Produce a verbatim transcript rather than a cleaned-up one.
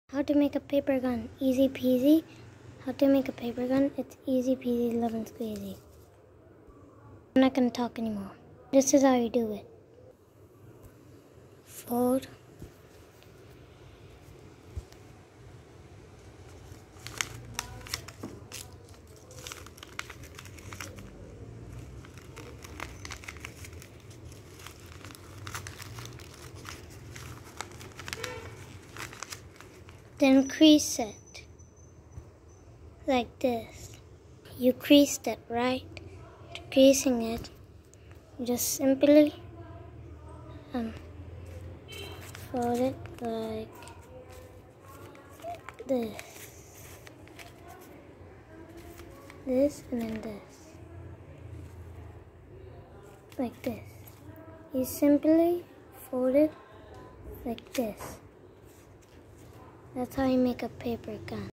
How to make a paper gun, easy peasy. How to make a paper gun, it's easy peasy, lemon squeezy. I'm not gonna talk anymore. This is how you do it. Fold. Then crease it, like this. You creased it, right? To creasing it, you just simply um, fold it like this. This and then this. Like this. You simply fold it like this. That's how you make a paper gun.